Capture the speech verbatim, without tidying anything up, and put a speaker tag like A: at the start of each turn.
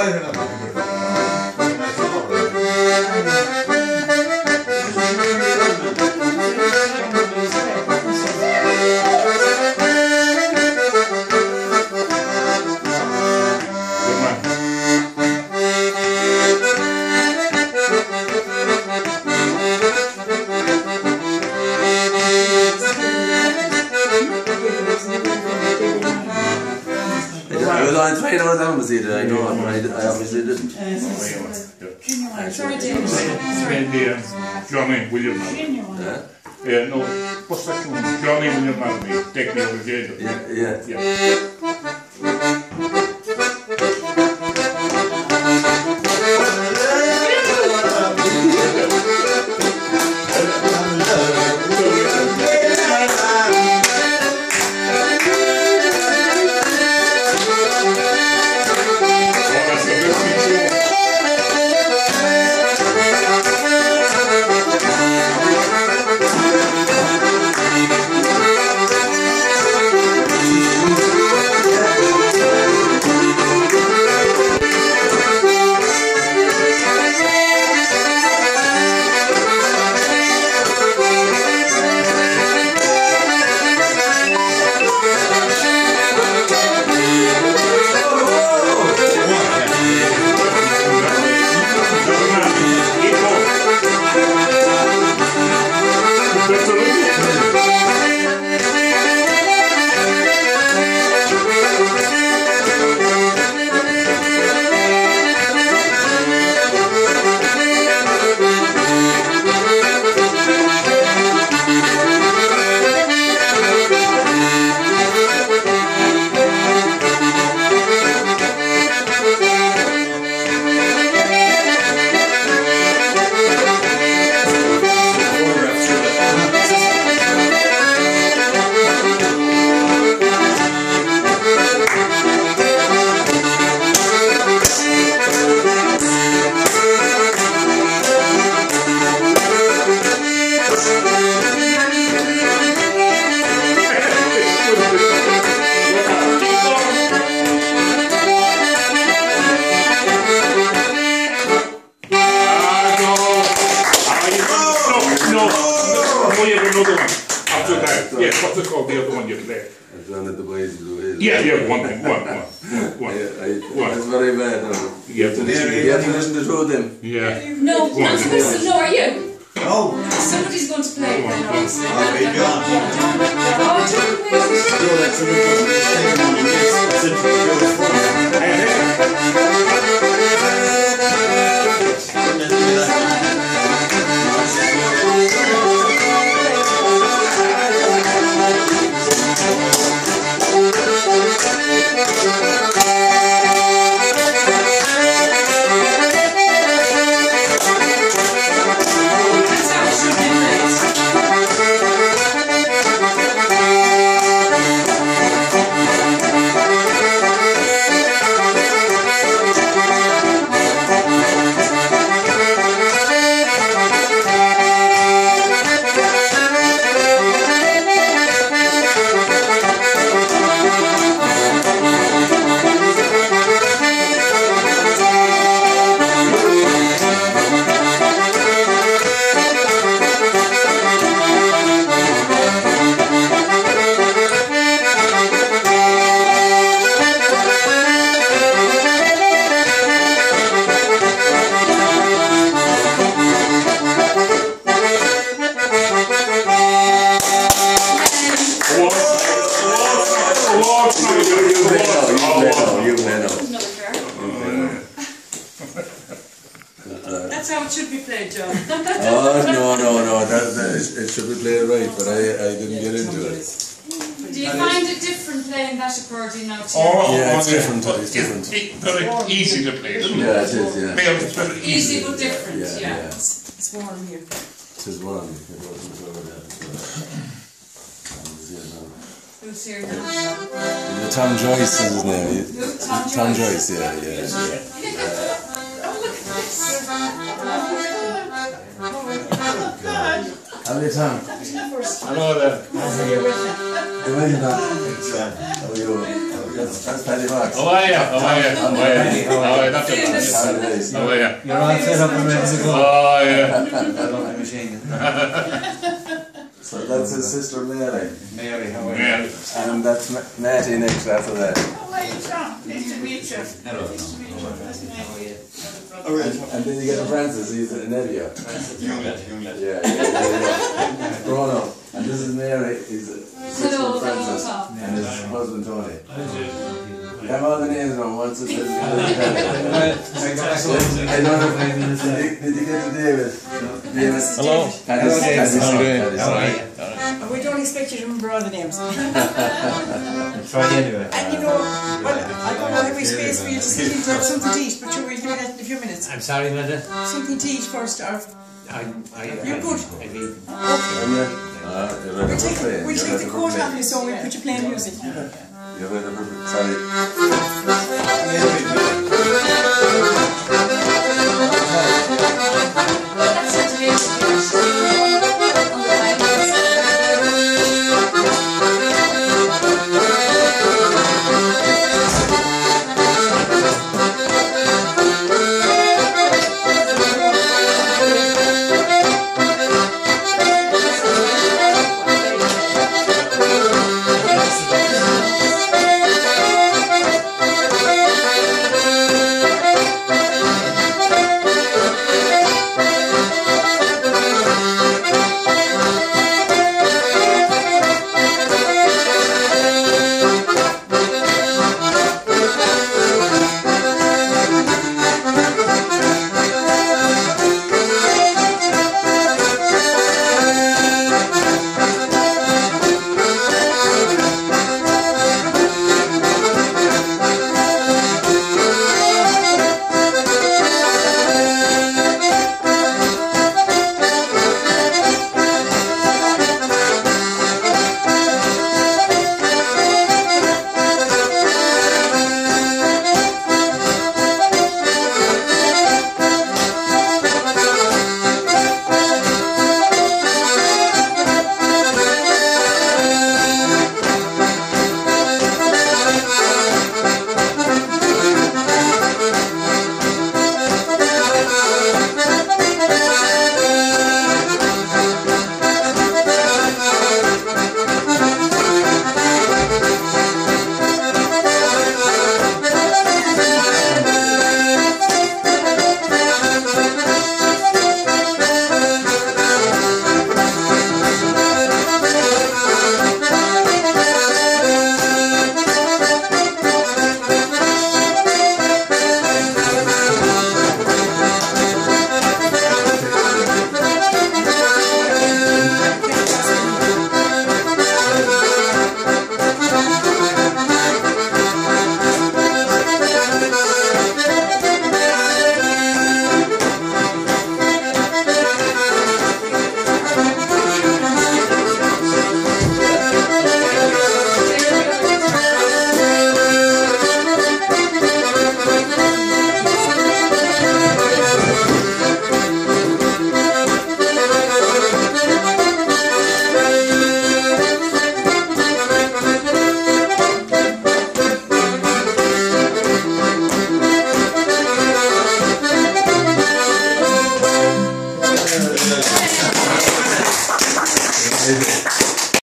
A: I tried all down to see that I know, but I, I obviously didn't.
B: Sorry, David. Johnny William Maloney. Yeah, no, what's that one? Johnny William Maloney, Take Me Over Jail.
A: Yeah, yeah.
B: yeah. Yeah, yeah, one, one, one, one.
A: I, I,
B: one.
A: That's very bad. No.
B: You have to listen.
A: You have to listen to two of them.
B: Yeah.
C: No, not to listen. No, are you?
D: No.
C: Somebody's going to play then, obviously.
D: I'll be John.
C: Oh, John plays.
D: Still, that's a good It's
C: That's how it should be played, John.
A: Oh, no, no, no, that, that is, it should be played right, but I, I didn't get into it.
C: Do you find it different playing that accordion now too?
B: Oh,
A: yeah, it's
B: oh,
A: different,
B: yeah.
A: it's different.
B: It's very easy to play, isn't it?
A: Yeah, it is, yeah.
B: Yeah, it's very easy.
C: Easy but different,
A: Yeah,
C: yeah.
A: yeah.
C: It's warm here.
A: It is warm, it wasn't over there.
C: Who's here now?
A: Tom Joyce is his name.
C: Who? Tom Joyce?
A: Tom Joyce, yeah, yeah, yeah.
C: Oh, look at this.
A: How many Tom?
B: Hello there.
A: How are you? How are you? That's Paddy Fox.
B: How are you? How are you? How are you? How are you? Not too bad.
A: Happy days.
B: How are you?
D: You're all set up and ready to go.
B: Oh, yeah.
D: I love my machine.
A: So that's his sister Mary.
D: Mary, how are you?
B: Yeah.
A: And that's Ma- Matty next after that.
E: How are you, Sean? Nice to meet you.
D: Hello.
E: Nice to meet you.
D: How are you?
A: And, and then you get to Francis, he's a nephew.
D: Young lad, young lad.
A: Yeah, yeah, yeah, yeah. Grown up. And this is Mary, he's a sister
C: Hello,
A: Francis.
C: hello,
A: And his husband Tony. You have all the names on once it says
D: Well, I got back home.
A: I don't know. Did you, did you get to David? David.
F: Hello.
A: Paddy's-
D: Hello, David.
A: Paddy's
F: How
A: son,
F: are you doing?
A: Paddy's
D: How
A: son.
D: are you?
E: We don't expect you to remember all the names.
D: Try anyway.
E: And you know, well, I don't know every space for you to sit in to have something to eat, but you will do that in a few minutes.
D: I'm sorry, Mother.
E: Something to eat first, or
D: I, I,
E: You're good.
D: I mean,
A: Are you? Uh, you're ready
E: we
A: for
E: take,
A: playing.
E: we
A: You're
E: take
A: ready
E: the
A: for
E: coat
A: playing.
E: off you so we put you playing music.
A: You're ready for sorry.